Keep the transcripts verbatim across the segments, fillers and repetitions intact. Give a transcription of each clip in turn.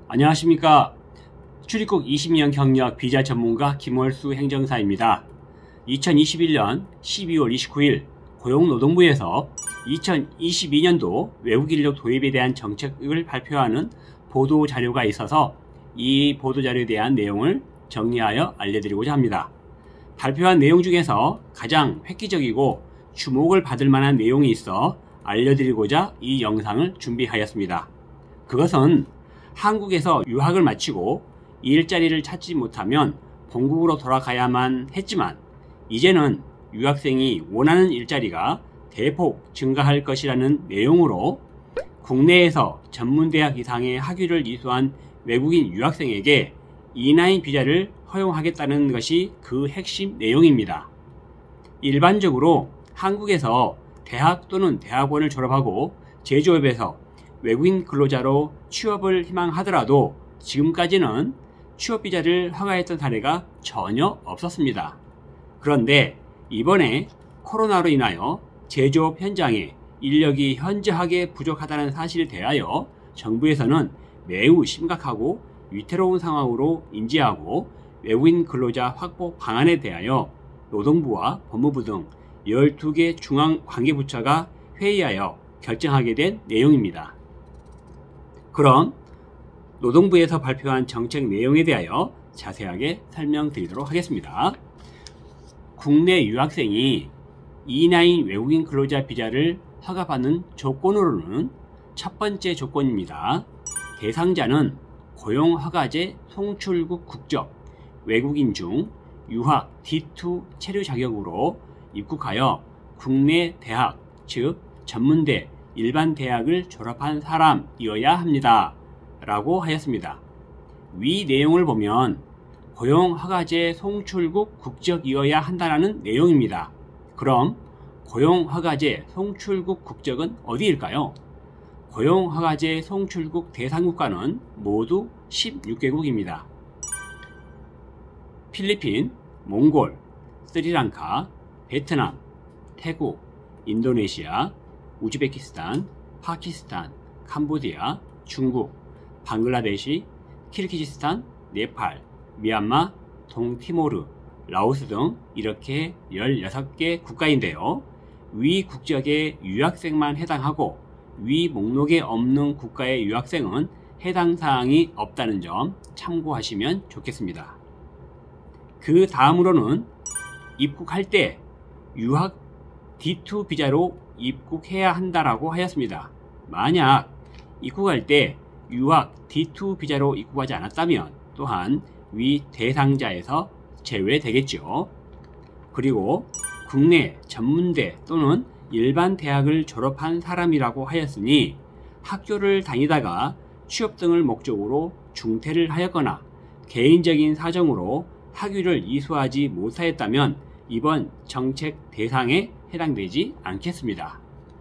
안녕하십니까. 출입국 이십 년 경력 비자 전문가 김월수 행정사입니다. 이천이십일 년 십이월 이십구일 고용노동부에서 이천이십이 년도 외국인력 도입에 대한 정책을 발표하는 보도자료가 있어서 이 보도자료에 대한 내용을 정리하여 알려드리고자 합니다. 발표한 내용 중에서 가장 획기적이고 주목을 받을 만한 내용이 있어 알려드리고자 이 영상을 준비하였습니다. 그것은 한국에서 유학을 마치고 일자리를 찾지 못하면 본국으로 돌아가야만 했지만 이제는 유학생이 원하는 일자리가 대폭 증가할 것이라는 내용으로 국내에서 전문대학 이상의 학위를 이수한 외국인 유학생에게 이 나인 비자를 허용하겠다는 것이 그 핵심 내용입니다. 일반적으로 한국에서 대학 또는 대학원을 졸업하고 제조업에서 외국인 근로자로 취업을 희망하더라도 지금까지는 취업비자를 허가했던 사례가 전혀 없었습니다. 그런데 이번에 코로나로 인하여 제조업 현장에 인력이 현저하게 부족하다는 사실에 대하여 정부에서는 매우 심각하고 위태로운 상황으로 인지하고 외국인 근로자 확보 방안에 대하여 노동부와 법무부 등 열두 개 중앙 관계부처가 회의하여 결정하게 된 내용입니다. 그럼 노동부에서 발표한 정책 내용에 대하여 자세하게 설명드리도록 하겠습니다. 국내 유학생이 이 나인 외국인 근로자 비자를 허가받는 조건으로는 첫 번째 조건입니다. 대상자는 고용허가제 송출국 국적 외국인 중 유학 디 투 체류 자격으로 입국하여 국내 대학, 즉 전문대, 일반 대학을 졸업한 사람이어야 합니다. 라고 하였습니다. 위 내용을 보면 고용허가제 송출국 국적이어야 한다는 내용입니다. 그럼 고용허가제 송출국 국적은 어디일까요? 고용허가제 송출국 대상국가는 모두 십육 개국입니다. 필리핀, 몽골, 스리랑카, 베트남, 태국, 인도네시아, 우즈베키스탄, 파키스탄, 캄보디아, 중국, 방글라데시, 키르기즈스탄, 네팔, 미얀마, 동티모르, 라오스 등 이렇게 열여섯 개 국가인데요. 위 국적의 유학생만 해당하고 위 목록에 없는 국가의 유학생은 해당 사항이 없다는 점 참고하시면 좋겠습니다. 그 다음으로는 입국할 때 유학 디 투 비자로 입국해야 한다라고 하였습니다. 만약 입국할 때 유학 디 투 비자로 입국하지 않았다면 또한 위 대상자에서 제외되겠죠. 그리고 국내 전문대 또는 일반 대학을 졸업한 사람이라고 하였으니 학교를 다니다가 취업 등을 목적으로 중퇴를 하였거나 개인적인 사정으로 학위를 이수하지 못하였다면 이번 정책 대상에 해당되지 않겠습니다.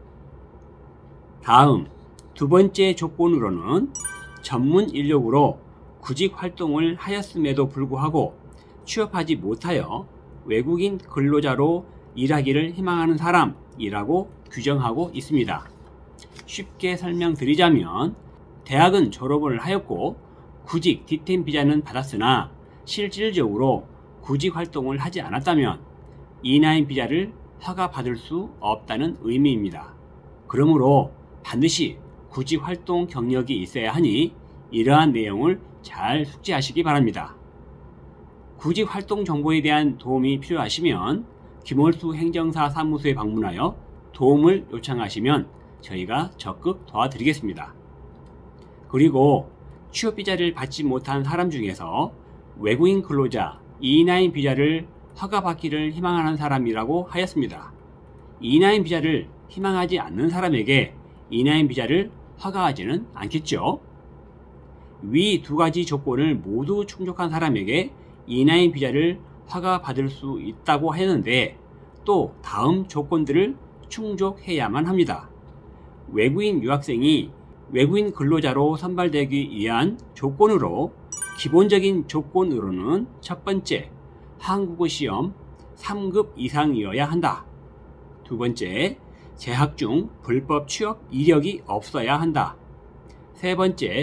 다음 두 번째 조건으로는 전문 인력으로 구직 활동을 하였음에도 불구하고 취업하지 못하여 외국인 근로자로 일하기를 희망하는 사람이라고 규정하고 있습니다. 쉽게 설명드리자면 대학은 졸업을 하였고 구직 디템 비자는 받았으나 실질적으로 구직 활동을 하지 않았다면 이 나인 비자를 허가받을 수 없다는 의미입니다. 그러므로 반드시 구직 활동 경력이 있어야 하니 이러한 내용을 잘 숙지하시기 바랍니다. 구직 활동 정보에 대한 도움이 필요하시면 김월수 행정사 사무소에 방문하여 도움을 요청하시면 저희가 적극 도와드리겠습니다. 그리고 취업비자를 받지 못한 사람 중에서 외국인 근로자 이 나인 비자를 허가받기를 희망하는 사람이라고 하였습니다. 이 나인 비자를 희망하지 않는 사람에게 이 나인 비자를 허가하지는 않겠죠. 위 두 가지 조건을 모두 충족한 사람에게 이 나인 비자를 허가받을 수 있다고 했는데 또 다음 조건들을 충족해야만 합니다. 외국인 유학생이 외국인 근로자로 선발되기 위한 조건으로 기본적인 조건으로는 첫 번째, 한국어 시험 삼 급 이상이어야 한다. 두 번째, 재학 중 불법 취업 이력이 없어야 한다. 세 번째,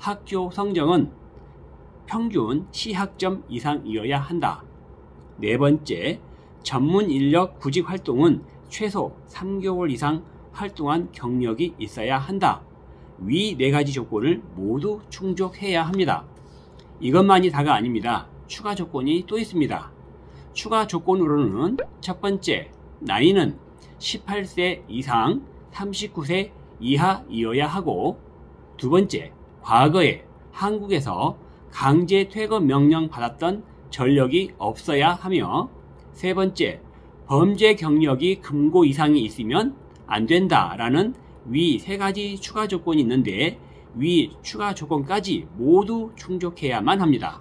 학교 성적은 평균 C학점 이상이어야 한다. 네 번째, 전문 인력 구직 활동은 최소 삼 개월 이상 활동한 경력이 있어야 한다. 위 네 가지 조건을 모두 충족해야 합니다. 이것만이 다가 아닙니다. 추가 조건이 또 있습니다. 추가 조건으로는 첫 번째, 나이는 십팔 세 이상 삼십구 세 이하이어야 하고, 두 번째, 과거에 한국에서 강제 퇴거 명령 받았던 전력이 없어야 하며, 세 번째, 범죄 경력이 금고 이상이 있으면 안 된다라는 위 세 가지 추가 조건이 있는데, 위 추가 조건까지 모두 충족해야만 합니다.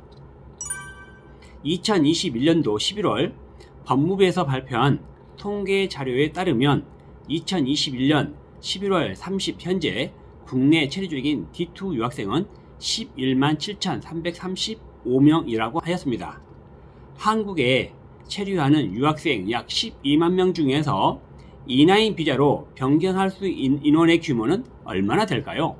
이천이십일 년도 십일월 법무부에서 발표한 통계 자료에 따르면 이천이십일 년 십일월 삼십 현재 국내 체류 중인 디 투 유학생은 십일만 칠천삼백삼십오 명이라고 하였습니다. 한국에 체류하는 유학생 약 십이만 명 중에서 이나인 비자로 변경할 수 있는 인원의 규모는 얼마나 될까요?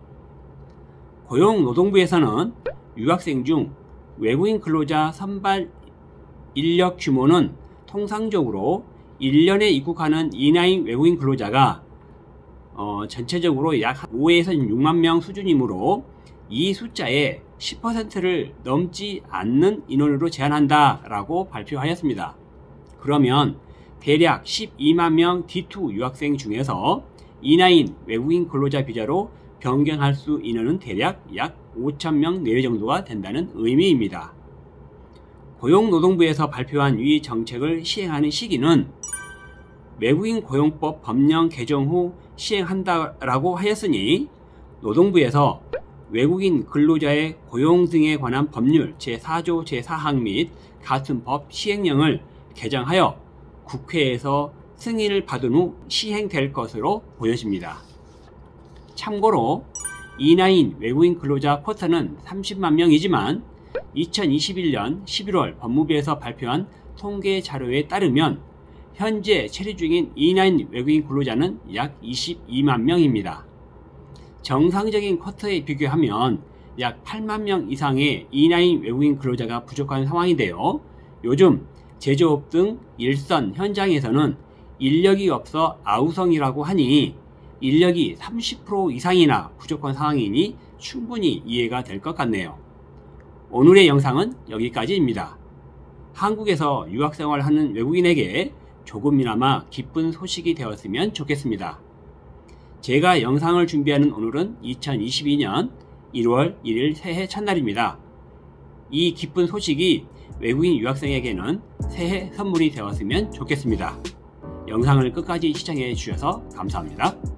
고용노동부에서는 유학생 중 외국인 근로자 선발 인력 규모는 통상적으로 일 년에 입국하는 이나인 외국인 근로자가 어, 전체적으로 약 오에서 육만 명 수준이므로 이 숫자의 십 퍼센트를 넘지 않는 인원으로 제한한다 라고 발표하였습니다. 그러면 대략 십이만 명 디 투 유학생 중에서 이나인 외국인 근로자 비자로 변경할 수 인원은 대략 약 오천 명 내외 정도가 된다는 의미입니다. 고용노동부에서 발표한 이 정책을 시행하는 시기는 외국인 고용법 법령 개정 후 시행한다라고 하였으니, 노동부에서 외국인 근로자의 고용 등에 관한 법률 제사 조 제사 항 및 같은 법 시행령을 개정하여 국회에서 승인을 받은 후 시행될 것으로 보여집니다. 참고로 이나인 외국인 근로자 쿼터는 삼십만 명이지만 이천이십일 년 십일월 법무부에서 발표한 통계 자료에 따르면 현재 체류 중인 이나인 외국인 근로자는 약 이십이만 명입니다. 정상적인 쿼터에 비교하면 약 팔만 명 이상의 이나인 외국인 근로자가 부족한 상황인데요. 요즘 제조업 등 일선 현장에서는 인력이 없어 아우성이라고 하니 인력이 삼십 퍼센트 이상이나 부족한 상황이니 충분히 이해가 될 것 같네요. 오늘의 영상은 여기까지입니다. 한국에서 유학생활하는 외국인에게 조금이나마 기쁜 소식이 되었으면 좋겠습니다. 제가 영상을 준비하는 오늘은 이천이십이 년 일월 일일 새해 첫날입니다. 이 기쁜 소식이 외국인 유학생에게는 새해 선물이 되었으면 좋겠습니다. 영상을 끝까지 시청해 주셔서 감사합니다.